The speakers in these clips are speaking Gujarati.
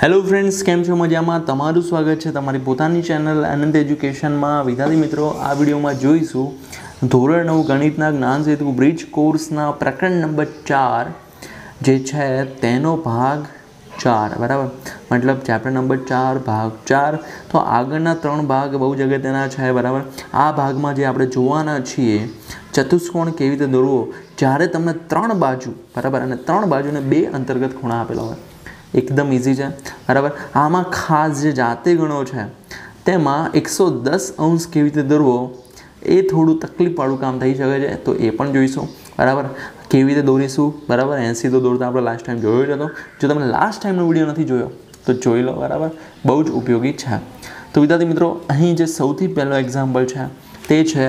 हेलो फ्रेंड्स, केम छो मजामां? तमारुं स्वागत है तमारी पोतानी चेनल आनंद एज्युकेशन में। विद्यार्थी मित्रों, आ विडियो में जोईशुं धोरण 9 गणितना ज्ञान सेतु ब्रिज कोर्सना प्रकरण नंबर 4 जे छे तेनो भाग 4 बराबर, मतलब चैप्टर नंबर 4 भाग 4। तो आगळना 3 भाग बहु अगत्यना छे बराबर। आ भाग में जे आपणे जोवाना छीए चतुष्कोण केवी रीते दोरवो ज्यारे तमने 3 बाजू बराबर अने 3 बाजूने 2 अंतर्गत खूणा आपेला होय। एकदम इजी है बराबर। आमा खास जे जाते गणो है तेमा 110 अंश केवी रीते दौरवो ए थोड़ू तकलीफवाळुं काम थई शके छे, तो ए पण जोईशुं बराबर। केवी रीते दौरीशुं बराबर, 80 तो दौरता आपणे लास्ट टाइम जोयो ज हतो। जो तमने लास्ट टाइमनो विडियो नथी जोयो तो जोई लो बराबर, बहु ज उपयोगी है। तो विद्यार्थी मित्रों, अहीं जे सौथी पहेलो एक्जाम्पल है ते छे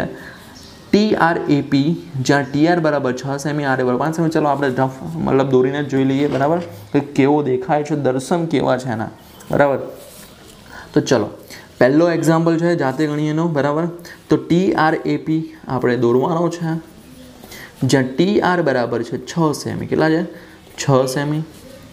TRAP, ज्यां TR बराबर 6 सेमी, R बराबर 5 सेमी। चलो आपणे रफ मतलब दौरीने जोई लईए बराबर कि केवो देखाय छे, दर्शन केवा छे एना बराबर। तो चलो पहलो एक्जाम्पल है जाते गणीएनो बराबर। तो TRAP आपणे दौरवानो छे ज्यां TR बराबर छे 6 सेमी, केटला छे 6 सेमी।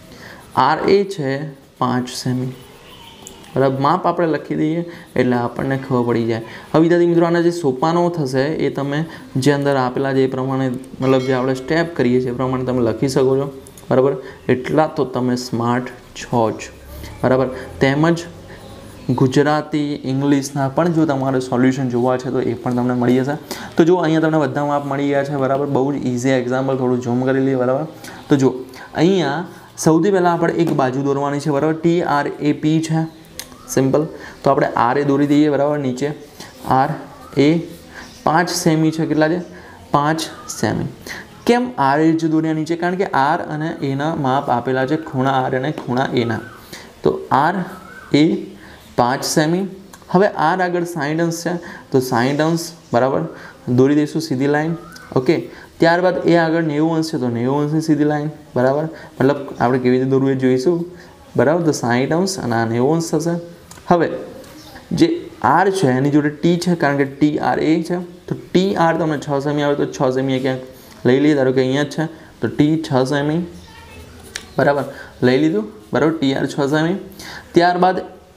RA छे 5 सेमी बराबर। माप આપણે લખી દઈએ એટલે આપણને ખબર પડી જાય। હવે વિદ્યાર્થી મિત્રો, આના જે સોપાનો થશે એ તમે જે અંદર આપેલા જે પ્રમાણે मतलब જે આપણે સ્ટેપ કરીએ છીએ એ પ્રમાણે તમે લખી શકો છો બરાબર। એટલા તો તમે સ્માર્ટ છો જ બરાબર। તેમજ ગુજરાતી ઇંગ્લિશના પણ જો તમારે સોલ્યુશન જોવા છે તો એ પણ તમને મળી જશે। તો જો અહીંયા તમને બધા માપ મળી ગયા છે બરાબર। બહુ જ ઇઝી એક્ઝામ્પલ, થોડું ઝૂમ કરી લઈએ બરાબર। તો જો અહીંયા સૌથી પહેલાં આપણે એક બાજુ દોરવાની છે બરાબર। TRAP છે सिंपल। तो આપણે RA દોરી દઈએ બરાબર। નીચે RA 5 સેમી છે, કેટલા છે 5 સેમી। કેમ RA જ દોર્યા નીચે? કારણ કે R અને A ના માપ આપેલા છે, ખૂણા R અને ખૂણા A ના। તો RA 5 સેમી। હવે R આગળ 60 અંશ છે તો 60 અંશ બરાબર દોરી દઈશું સીધી લાઈન, ઓકે। ત્યારબાદ એ આગળ 90 અંશ છે તો 90 અંશની સીધી લાઈન બરાબર। મતલબ આપણે કેવી રીતે દોરવું એ જોઈશું બરાબર। તો 60 અંશ અને આ 90 અંશ થશે। હવે જે R છે એની જોડે T છે, કારણ કે TRA છે તો TR તમને 6 સેમી આવે તો 6 સેમી ક્યાંક લઈ લઈએ, ધારો કે અહીંયા જ છે તો T 6 સેમી બરાબર લઈ લીધું બરાબર। TR 6 સેમી। ત્યારબાદ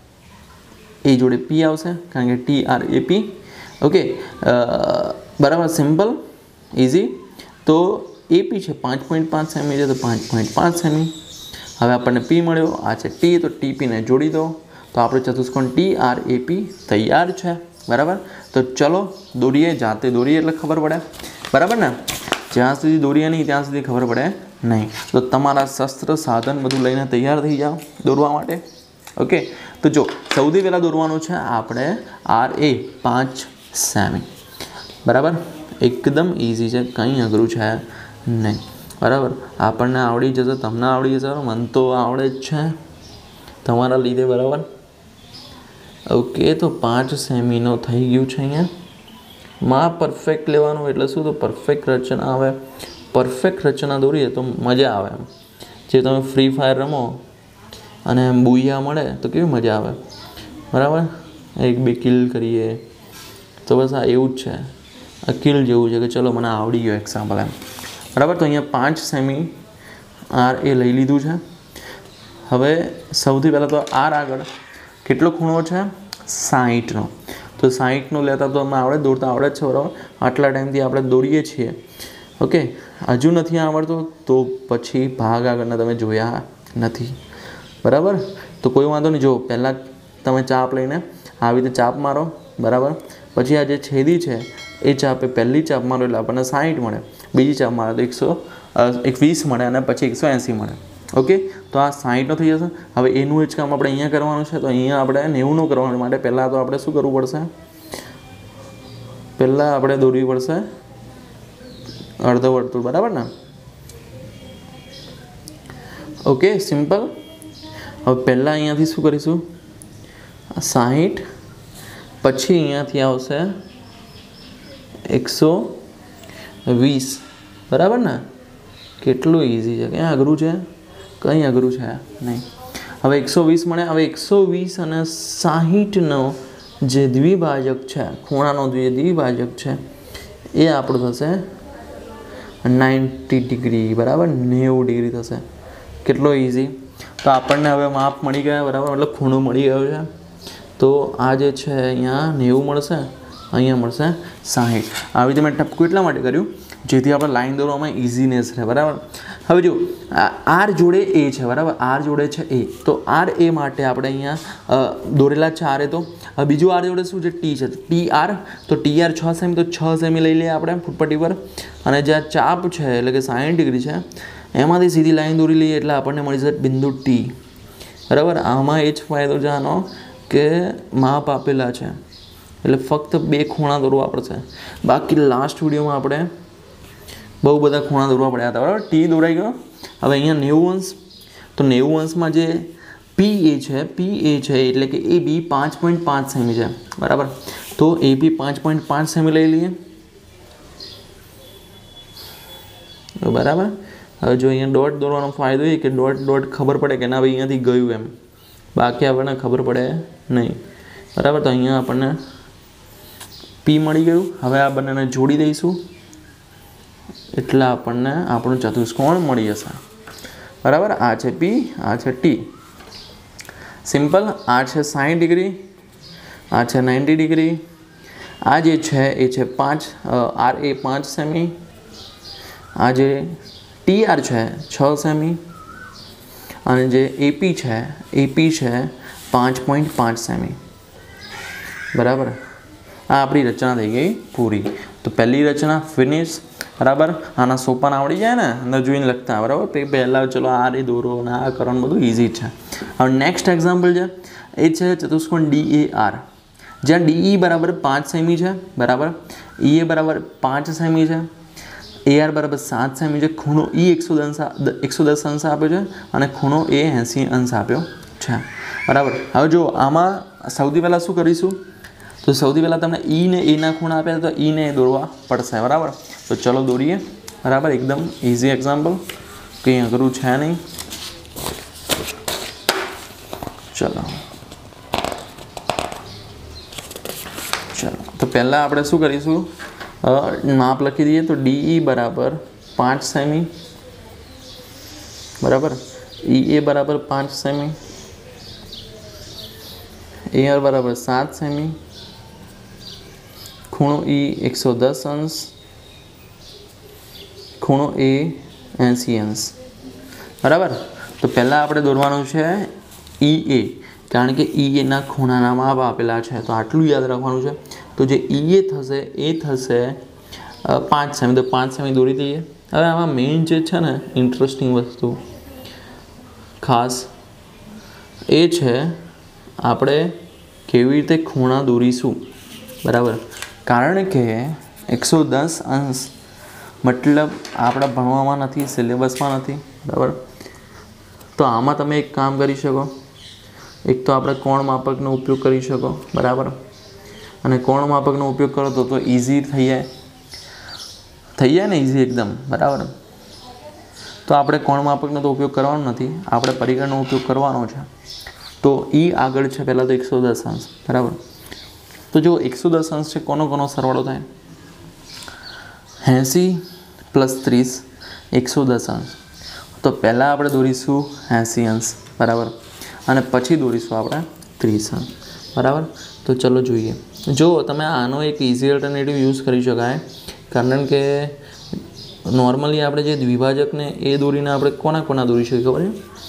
એ જોડે P આવશે કારણ કે TRAP, ઓકે બરાબર, સિમ્પલ ઇઝી। તો AP છે 5.5 સેમી છે તો 5.5 સેમી। હવે આપણને P મળ્યો, આ છે T તો TP ને જોડી દો તો આપણે ચતુષ્કોણ TRAP તૈયાર છે બરાબર। તો ચલો દોરીએ, જાતે દોરીએ એટલે ખબર પડે બરાબર ને। જ્યાં સુધી દોરીએ નહીં ત્યાં સુધી ખબર પડે નહીં। તો તમારા શસ્ત્ર સાધન બધું લઈને તૈયાર થઈ જાઓ દોરવા માટે, ઓકે। તો જો સૌથી પહેલાં દોરવાનું છે આપણે RA 5 સેમી બરાબર। એકદમ ઇઝી છે, કંઈ અઘરું છે નહીં બરાબર। આપણને આવડી જશે, તમને આવડી જશે, મને તો આવડે જ છે તમારા લીધે બરાબર, ઓકે। તો 5 સેમીનો થઈ ગયું છે। અહીંયા માં પરફેક્ટ લેવાનું એટલે શું? તો પરફેક્ટ રચના આવે। પરફેક્ટ રચના દોરીએ તો મજા આવે એમ। જે તમે ફ્રી ફાયર રમો અને બુયા મળે તો કેવી મજા આવે બરાબર। 1-2 કિલ કરીએ તો બસ આ એવું જ છે, આ કિલ જેવું છે કે ચલો મને આવડી ગયો એક્ઝામ્પલ એમ બરાબર। તો અહીંયા 5 સેમી RA લઈ લીધું છે। હવે સૌથી પહેલાં તો R આગળ કેટલો ખૂણો છે 60નો, તો 60નો લેતા તો અમે આવડે દોરતા આવડે જ છે બરાબર। આટલા ટાઈમથી આપણે દોરીએ છીએ, ઓકે। હજુ નથી આવડતું તો પછી ભાગ આગળના તમે જોયા નથી બરાબર। તો કોઈ વાંધો નહીં, જો પહેલાં તમે ચાપ લઈને આવી રીતે ચાપ મારો બરાબર। પછી આ જે છેદી છે એ ચાપે પહેલી ચાપ મારો એટલે આપણને 60 મળે, બીજી ચાપ મારો તો 120 મળે અને પછી 180 મળે, ઓકે। તો આ 60નો થઈ જશે। હવે એનું જ કામ આપણે અહીંયા કરવાનું છે, તો અહીંયા આપણે 90નો કરવા માટે પહેલાં તો આપણે શું કરવું પડશે? પહેલાં આપણે દોરવી પડશે અર્ધ વર્તુળ બરાબર ને, ઓકે સિમ્પલ। હવે પહેલાં અહીંયાથી શું કરીશું 60, પછી અહીંયાથી આવશે 120 બરાબર ને। કેટલું ઇઝી છે, ક્યાં અઘરું છે? કંઈ અઘરું છે નહીં। હવે 120 મળે। હવે 120 અને 60નો જે દ્વિભાજક છે, ખૂણાનો જે દ્વિભાજક છે એ આપણું થશે 90 ડિગ્રી બરાબર, 90 ડિગ્રી થશે। કેટલો ઇઝી। તો આપણને હવે માપ મળી ગયા, બરાબર, મતલબ ખૂણો મળી ગયો છે. તો આ જે છે અહીંયા 90 મળશે, અહીંયા મળશે 60. આવી રીતે મેં ટપકું એટલા માટે કર્યું જેથી આપણે લાઈન દોરવામાં ઇઝીનેસ રહે, બરાબર. હવે જો આર જોડે એ છે, બરાબર, આર જોડે છે એ, તો આર એ માટે આપણે અહીંયા દોરેલા છે આર એ. તો હવે બીજું આર જોડે શું છે, ટી છે, ટી આર. તો ટી આર 6 સેમી, તો 6 સેમી લઈ લઈએ આપણે ફૂટપટ્ટી પર. અને જે આ ચાપ છે એટલે કે 60 ડિગ્રી છે એમાંથી સીધી લાઈન દોરી લઈએ એટલે આપણને મળી જશે બિંદુ ટી, બરાબર. આમાં એ જ ફાયદો છે આનો કે માપ આપેલા છે એટલે ફક્ત 2 ખૂણા દોરવા પડશે. બાકી લાસ્ટ વિડીયોમાં આપણે બહુ બધા ખૂણા દોરવા પડ્યા હતા, બરાબર. ટી દોરાઈ ગયો. હવે અહીંયા 90 અંશ, તો 90 અંશમાં જે પી એ છે એટલે કે એ બી 5.5 સેમી છે, બરાબર. તો એ બી 5.5 સેમી લઈ લઈએ, બરાબર. હવે જો અહીંયા ડોટ દોરવાનો ફાયદો એ કે ડોટ ખબર પડે કે ના ભાઈ અહીંયાથી ગયું એમ, બાકી આપણને ખબર પડે નહીં, બરાબર. તો અહીંયા આપણને પી મળી ગયું. હવે આ બંનેને જોડી દઈશું એટલે આપણને આપણું ચતુષ્કોણ મળી જશે, બરાબર. આ છે પી, આ છે ટી, સિમ્પલ. આ છે 60 ડિગ્રી, આ છે 90 ડિગ્રી. આ જે છે એ છે 5 આર એ 5 સેમી, આ જે ટી આર છે 6 સેમી, અને જે એપી છે 5.5 સેમી, બરાબર. આ આપણી રચના થઈ ગઈ પૂરી. તો પહેલી રચના ફિનિશ, બરાબર. આના સોપાન આવડી જાય ને અંદર જોઈને લખતા, બરાબર. પહેલાં ચલો આ રે દોરો અને આ કરવાનું બધું ઇઝી છે. હવે નેક્સ્ટ એક્ઝામ્પલ છે એ છે ચતુષ્કોણ ડી એ આર, જ્યાં ડીઈ બરાબર 5 સેમી છે, બરાબર. ઈ એ બરાબર 5 સેમી છે, એ આર બરાબર 7 સેમી છે. ખૂણો ઈ 110 અંશ આપ્યો છે અને ખૂણો એ 80 અંશ આપ્યો છે, બરાબર. હવે જો આમાં સૌથી પહેલાં શું કરીશું, તો સૌથી પહેલાં તમને ઈ ને એના ખૂણા આપ્યા તો ઈ ને દોરવા પડશે, બરાબર. તો ચલો દોરીએ, બરાબર. એકદમ ઇઝી એક્ઝામ્પલ, કંઈ અઘરું છે નહીં. ચલો તો પહેલાં આપણે શું કરીશું, માપ લખી દઈએ. તો ડીઈ બરાબર 5 સેમી, બરાબર. ઈ એ બરાબર 5 સેમી, એ આર બરાબર 7 સેમી, ખૂણો ઈ 110 અંશ, ખૂણો એ 80 અંશ, બરાબર. તો પહેલાં આપણે દોરવાનું છે ઈ એ, કારણ કે ઈ એના ખૂણાના માપ આપેલા છે, તો આટલું યાદ રાખવાનું છે. તો જે ઈ એ થશે એ થશે 5 સેમી, તો 5 સેમી દોરી દઈએ. હવે આમાં મેઇન જે છે ને ઇન્ટરેસ્ટિંગ વસ્તુ ખાસ એ છે આપણે કેવી રીતે ખૂણા દોરીશું, બરાબર. કારણ કે 110 અંશ મતલબ આપણા ભણવામાં નથી, સિલેબસમાં નથી, બરાબર. તો આમાં તમે એક કામ કરી શકો, એક તો આપણે કોણ માપકનો ઉપયોગ કરી શકો, બરાબર. અને કોણ માપકનો ઉપયોગ કરો તો ઇઝી થઈ જાય ને, ઇઝી એકદમ, બરાબર. તો આપણે કોણ માપકનો તો ઉપયોગ કરવાનો નથી, આપણે પરિઘનો ઉપયોગ કરવાનો છે. તો ઈ આગળ છે પહેલાં તો 110 અંશ, બરાબર. તો જો 110 અંશ છે, કોનો સરવાળો થાય 80 + 30 110 અંશ. તો પહેલાં આપણે દોરીશું 80 અંશ, બરાબર, અને પછી દોરીશું આપણે 30 અંશ, બરાબર. તો ચલો જોઈએ. જો તમે આનો એક ઇઝી અલ્ટરનેટિવ યુઝ કરી શકાય, કારણ કે નોર્મલી આપણે જે દ્વિભાજકને એ દોરીને આપણે કોના દોરી શકીએ ખબર છે?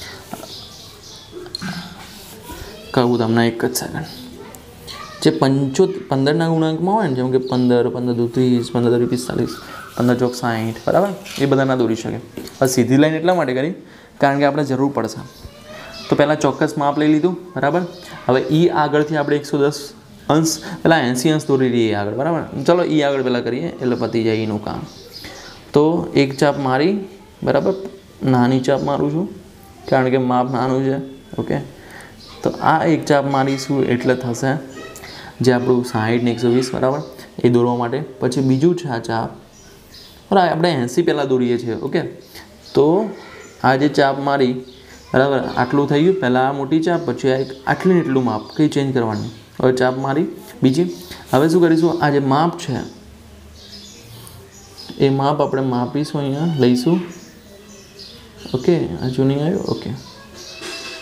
કહું તમને એક જ સેકન્ડ. જે 15ના ગુણાંકમાં હોય ને, જેમ કે 15, 15 દુ 30, 15 દુ 45, 15 ચોક 60, બરાબર, એ બધાના દોરી શકે. હવે સીધી લાઈન એટલા માટે કરી કારણ કે આપણે જરૂર પડશે. તો પહેલાં ચોક્કસ માપ લઈ લીધું, બરાબર. હવે ઈ આગળથી આપણે 110 અંશ પહેલાં 80 અંશ દોરી લઈએ આગળ, બરાબર. ચલો ઈ આગળ પહેલાં કરીએ એટલે પતી જાય એનું કામ. તો એક ચાપ મારી, બરાબર, નાની ચાપ મારું છું કારણ કે માપ નાનું છે, ઓકે. તો આ એક ચાપ મારીશું એટલે થશે જે આપણું 60 ને 120, બરાબર, એ દોરવા માટે. પછી બીજું છે આ ચાપ, બરાબર, આપણે 80 પહેલાં દોરીએ છીએ, ઓકે. તો આ જે ચાપ મારી, બરાબર, આટલું થઈ ગયું. પહેલાં આ મોટી ચાપ, પછી આ એક આટલું એટલું માપ, કંઈ ચેન્જ કરવાનું. હવે ચાપ મારી બીજી. હવે શું કરીશું, આ જે માપ છે એ માપ આપણે માપીશું, અહીંયા લઈશું, ઓકે. હજુ નહીં આવ્યું, ઓકે.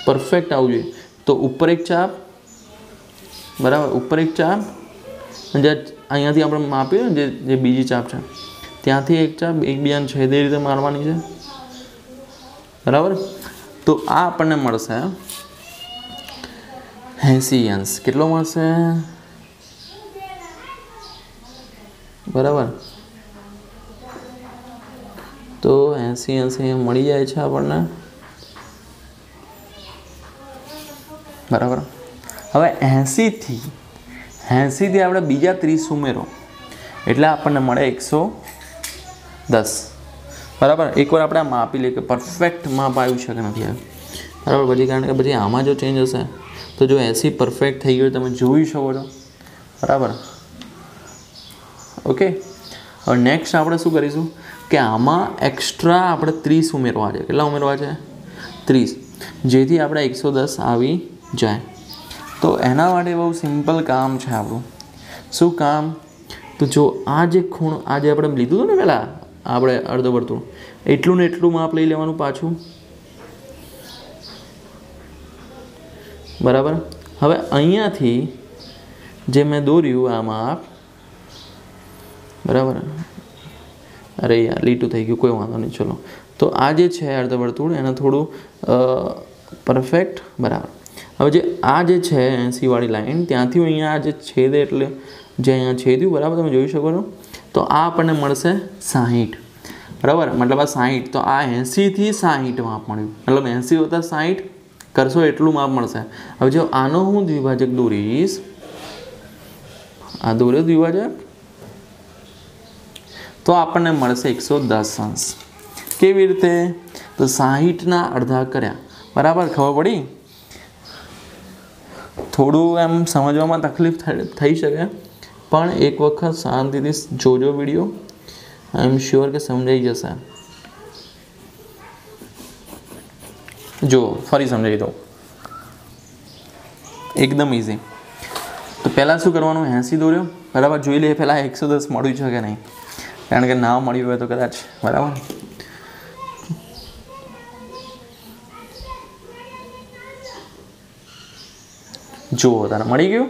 परफेक्ट आवવું જોઈએ। તો ઉપર એક ચાપ, બરાબર, ઉપર એક ચાપ, જે અહીંયાથી આપણે માપ્યું ને જે બીજી ચાપ છે ત્યાંથી એક ચાપ એકબીજાને છેદે રીતે મારવાની છે, બરાબર। તો આ આપણને મળશે 80 અંશ। કેટલો મળશે? બરાબર, તો 80 અંશ અહીંયા મળી જાય છે આપણને, બરાબર। હવે 80 થી આપણે બીજા 30 ઉમેરો એટલે આપણને મળે 110, બરાબર। એકવાર આપણે આ માપી લઈએ કે પરફેક્ટ માપ આવ્યું છે કે નથી આવ્યું, બરાબર। પછી કારણ કે પછી આમાં જો ચેન્જ હશે તો જો 80 પરફેક્ટ થઈ ગયું તમે જોઈ શકો છો, બરાબર, ઓકે। હવે નેક્સ્ટ આપણે શું કરીશું કે આમાં એક્સ્ટ્રા આપણે 30 ઉમેરવા છે। કેટલા ઉમેરવા છે? 30, જેથી આપણે 110 આવી જાય। તો એના માટે બહુ સિમ્પલ કામ છે આપણું। શું કામ? તો જો આ જે ખૂણો આ જે આપણે લીધું હતું ને પહેલાં આપણે અર્ધવર્તુળ, એટલું ને એટલું માપ લઈ લેવાનું પાછું, બરાબર। હવે અહીંયાથી જે મેં દોર્યું આ માપ, બરાબર, અરે યાર લીટું થઈ ગયું, કોઈ વાંધો નહીં, ચલો। તો આ જે છે અર્ધવર્તુળ એને થોડું પરફેક્ટ, બરાબર। હવે જે આ જે છે 80 વાળી લાઈન ત્યાંથી અહીંયા જે છેદે એટલે જે અહીંયા છેદ્યું, બરાબર, તમે જોઈ શકો છો। તો આ આપણને મળશે 60, બરાબર, મતલબ આ 60, તો આ 80 થી 60 માપ મળ્યું, મતલબ 80 વત્તા 60 કરશો એટલું માપ મળશે। હવે જો આનો હું દ્વિભાજક દોરીશ, આ દોર્યો દ્વિભાજક, તો આપણને મળશે 110 અંશ। કેવી રીતે? તો 60ના અડધા કર્યા, બરાબર, ખબર પડી? થોડું એમ સમજવામાં તકલીફ થઈ શકે, પણ એક વખત શાંતિથી જોજો વિડીયો, આઈ એમ શ્યોર કે સમજાઈ જશે। જો ફરી સમજાવી દઉં, એકદમ ઇઝી। તો પહેલાં શું કરવાનું? 80 દોર્યો, બરાબર, જોઈ લઈએ પહેલાં 110 મળ્યું છે કે નહીં, કારણ કે ના મળ્યું હોય તો કદાચ, બરાબર। જુઓ તારે મળી ગયું,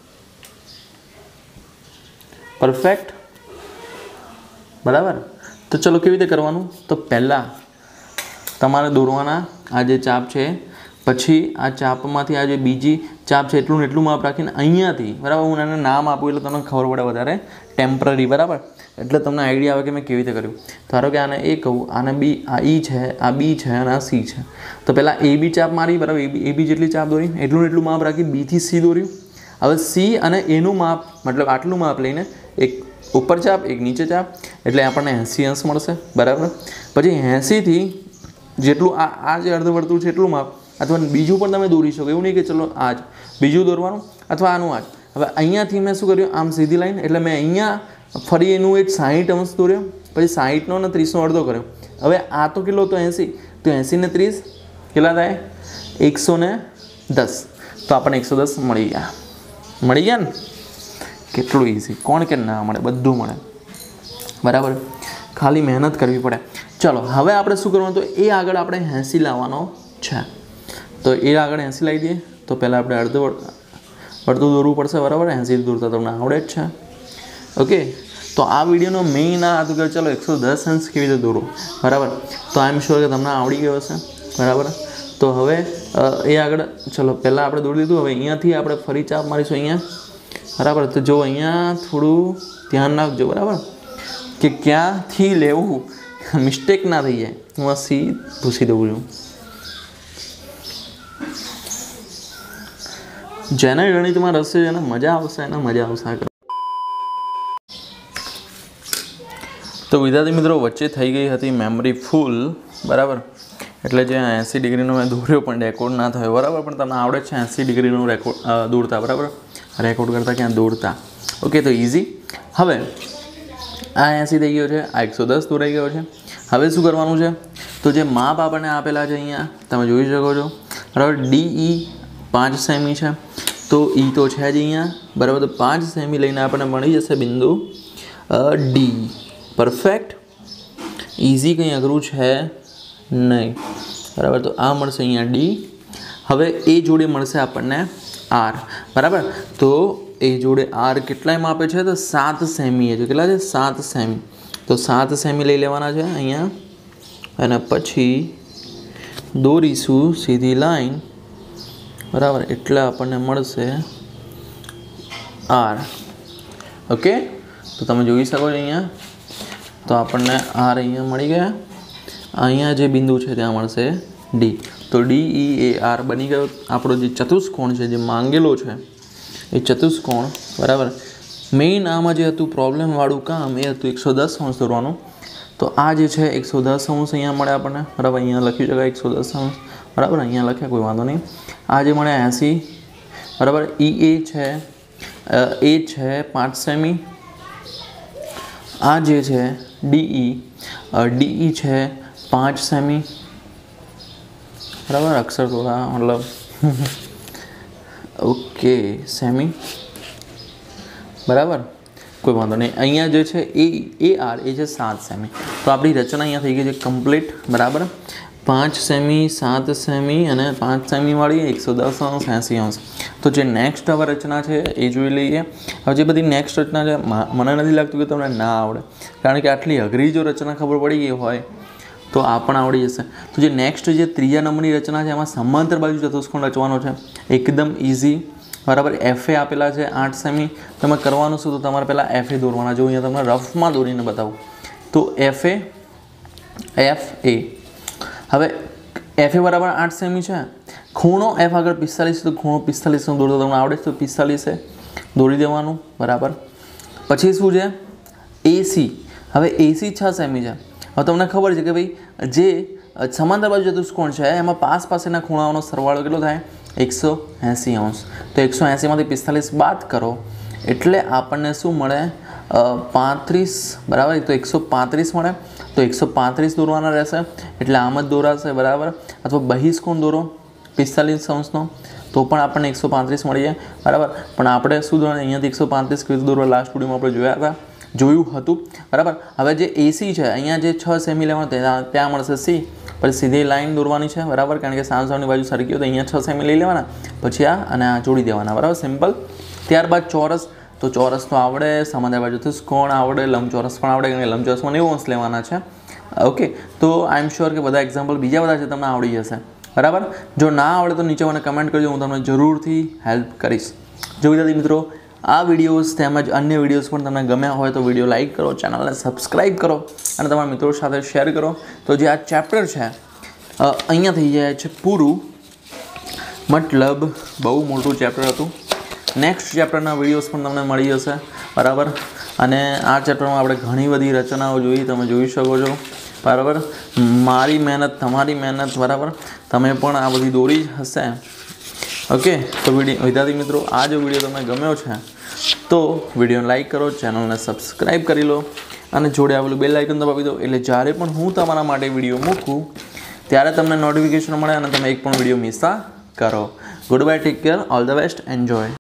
પરફેક્ટ, બરાબર। તો ચલો કેવી રીતે કરવાનું? તો પહેલાં તમારે દોરવાના આ જે ચાપ છે, પછી આ ચાપમાંથી આ જે બીજી ચાપ છે એટલું ને એટલું માપ રાખીને અહીંયાથી, બરાબર, હું એને નામ આપું એટલે તમને ખબર પડે વધારે, ટેમ્પરરી, બરાબર, એટલે તમને આઈડિયા આવે કે મેં કેવી રીતે કર્યું। ધારો કે આને એ કહું, આને બી, આ ઈ છે, આ બી છે અને આ સી છે, તો પહેલાં એ બી ચાપ મારી, બરાબર, એ બી જેટલી ચાપ દોરી, એટલું ને એટલું માપ રાખી બીથી સી દોર્યું। હવે સી અને એનું માપ, મતલબ આટલું માપ લઈને એક ઉપર ચાપ એક નીચે ચાપ, એટલે આપણને 80 અંશ મળશે, બરાબર। પછી 80 થી જેટલું આ જે અર્ધવર્તુળ છે એટલું માપ, અથવા બીજું પણ તમે દોરી શકો, એવું નહીં કે ચલો આ જ બીજું દોરવાનું અથવા આનું આ જ। હવે અહીંયાથી મેં શું કર્યું? આમ સીધી લાઈન, એટલે મેં અહીંયા ફરી એનું એક 60 અંશ દોર્યો, પછી 60નો અને 30નો અડધો કર્યો। હવે આ તો કેટલો હતો? 80, તો 80 ને 30 કેટલા થાય? 110, તો આપણને 110 મળી ગયા ને? કેટલું ઇઝી, કોણ કે ના મળે? બધું મળે, બરાબર, ખાલી મહેનત કરવી પડે। ચલો હવે આપણે શું કરવાનું? તો એ આગળ આપણે 80 લાવવાનો છે, તો એ આગળ 80 લાવી દઈએ। તો પહેલાં આપણે અડધું દોરવું પડશે, બરાબર, 80 દોરતા તમને આવડે જ છે, ઓકે। તો આ વિડીયોનો મેઇન આ હતું કે ચલો 110 અંશ કેવી રીતે દોરો, બરાબર। તો આઈ એમ શ્યોર કે તમને આવડી ગયો હશે, બરાબર। તો હવે એ આગળ ચલો પહેલાં આપણે દોરી દીધું, હવે અહીંયાથી આપણે ફરી ચાપ મારીશું અહીંયા, બરાબર। તો જો અહીંયા થોડું ધ્યાન રાખજો, બરાબર, કે ક્યાંથી લેવું, મિસ્ટેક ના થઈ જાય। હું આ સી ભૂસી દઉં છું। જેને ગણિતમાં રસ છે, એને મજા આવશે, એને મજા આવશે। તો વિદ્યાર્થી મિત્રો, વચ્ચે થઈ ગઈ હતી મેમરી ફૂલ, બરાબર, એટલે જે 80 ડિગ્રીનો મેં દોર્યો પણ રેકોર્ડ ના થયો, બરાબર, પણ તમને આવડે છે 80 ડિગ્રીનું રેકોર્ડ દોરતા, બરાબર, રેકોર્ડ કરતાં ક્યાં દોરતા, ઓકે। તો ઇઝી। હવે આ 80 થઈ ગયો છે, આ 110 દોરાઈ ગયો છે। હવે શું કરવાનું છે? તો જે માપ આપણને આપેલા છે અહીંયા તમે જોઈ શકો છો, બરાબર, DE 5 સેમી છે, તો ઈ તો છે જ અહીંયા, બરાબર। તો 5 સેમી લઈને આપણને મળી જશે બિંદુ ડી, પરફેક્ટ, ઇઝી, કંઈ અઘરું છે નહીં, બરાબર। તો આ મળશે અહીંયા ડી। હવે એ જોડે મળશે આપણને આર, બરાબર. તો એ જોડે આર કેટલામાં આપે છે? તો 7 સેમી છે. કેટલા છે? 7 સેમી. તો 7 સેમી લઈ લેવાના છે અહીંયા, અને પછી દોરીશું સીધી લાઈન, બરાબર. એટલે આપણને મળશે આર. ઓકે, તો તમે જોઈ શકો છો અહીંયા. તો આપણને આર અહીંયા મળી ગયા. અહીંયા જે બિંદુ છે ત્યાં મળશે ડી. તો DEAR બની ગયો આપણો જે ચતુષ્કોણ છે, જે માંગેલો છે એ ચતુષ્કોણ, બરાબર. મેઇન આમાં જે હતું પ્રોબ્લેમવાળું કામ એ હતું 110° દોરવાનું. તો આ જે છે 110° અહીંયા મળે આપણને, બરાબર. અહીંયા લખ્યું છે 110°, બરાબર. અહીંયા લખ્યા, કોઈ વાંધો નહીં. આ જે મળે 80, બરાબર. EA છે, એ છે 5 સેમી. આ જે છે DE છે 5 સેમી, બરાબર. અક્ષર થોડા મતલબ ઓકે સેમી, બરાબર. કોઈ વાંધો નહીં. અહીંયા જે છે AR એ છે 7 સેમી. તો આપણી રચના અહીંયા થઈ ગઈ છે કમ્પ્લીટ, બરાબર. 5 સેમી, 7 સેમી અને 5 સેમીવાળી 110°, 80°. તો જે નેક્સ્ટ હવે રચના છે એ જોઈ લઈએ. હવે જે બધી નેક્સ્ટ રચના છે મને નથી લાગતું કે તમને ના આવડે, કારણ કે આટલી અઘરી જો રચના ખબર પડી ગઈ હોય તો આ પણ આવડી જશે. તો જે નેક્સ્ટ જે 3જા નંબરની રચના છે એમાં સમાંતર બાજુ ચતુષ્કોણ રચવાનો છે. એકદમ ઇઝી, બરાબર. FA આપેલા છે 8 સેમી. તમે કરવાનું શું? તો તમારે પહેલાં FA દોરવાના. જો અહીંયા તમને રફમાં દોરીને બતાવું. તો FA. હવે FA બરાબર 8 સેમી છે. ખૂણો F આગળ 45, તો ખૂણો 45 દોરતો તમને આવડે છે, તો 45 દોરી દેવાનું, બરાબર. પછી શું છે? AC. હવે AC 6 સેમી છે. હવે તમને ખબર છે કે ભાઈ જે સમાંતર બાજુ ચતુષ્કોણ છે એમાં પાસેના ખૂણાઓનો સરવાળો કેટલો થાય? 180°. તો 180માંથી 45 બાદ કરો એટલે આપણને શું મળે? 35, બરાબર. તો 135 મળે. તો 135 દોરવાના રહેશે, એટલે આમ જ દોરાશે, બરાબર. અથવા બહિષ્કોણ દોરો 45°નો, તો પણ આપણને 135 મળી જાય, બરાબર. પણ આપણે શું દોરવાનું? અહીંયાથી 135 કેવી રીતે દોરવા લાસ્ટ વિડીયોમાં આપણે જોયું હતું, બરાબર. હવે જે AC છે અહીંયા જે 6 સેમી લેવાનું ત્યાં મળશે C. પછી સીધી લાઈન દોરવાની છે, બરાબર. કારણ કે સામસામની બાજુ સરખી હોય તો અહીંયા 6 સેમી લઈ લેવાના, પછી આ અને આ જોડી દેવાના, બરાબર. સિમ્પલ. ત્યારબાદ ચોરસ. તો ચોરસ તો આવડે, સમાંતર બાજુ ચતુષ્કોણ આવડે, લંબચોરસ પણ આવડે, કારણ કે લંબચોરસમાં 90° લેવાના છે. ઓકે, તો આઈ એમ શ્યોર કે બધા એક્ઝામ્પલ બીજા બધા છે તમને આવડી જશે, બરાબર. જો ના આવડે તો નીચે મને કમેન્ટ કરજો, હું તમને જરૂરથી હેલ્પ કરીશ. જો વિદ્યાર્થી મિત્રો આ વિડીયોઝ તેમજ અન્ય વિડીયોઝ પણ તમને ગમ્યા હોય તો વિડીયો લાઇક કરો, ચેનલને સબસ્ક્રાઈબ કરો અને તમારા મિત્રો સાથે શેર કરો. તો જે આ ચેપ્ટર છે અહીંયા થઈ જાય છે પૂરું, મતલબ બહુ મોટું ચેપ્ટર હતું. નેક્સ્ટ ચેપ્ટરના વિડીયોઝ પણ તમને મળી જશે, બરાબર. અને આ ચેપ્ટરમાં આપણે ઘણી બધી રચનાઓ જોઈ, તમે જોઈ શકો છો, બરાબર. મારી મહેનત, તમારી મહેનત, બરાબર. તમે પણ આ બધી દોરી જ હશે. ઓકે, તો વિદ્યાર્થી મિત્રો આ જો વિડીયો તમને ગમ્યો છે તો વિડીયોને લાઇક કરો, ચેનલને સબસ્ક્રાઈબ કરી લો અને જોડે આવેલું બેલ આઇકન દબાવી દો, એટલે જ્યારે પણ હું તમારા માટે વિડીયો મૂકું ત્યારે તમને નોટિફિકેશન મળે અને તમે એક પણ વિડીયો મિસ ના કરો. Good bye, take care, all the best, enjoy.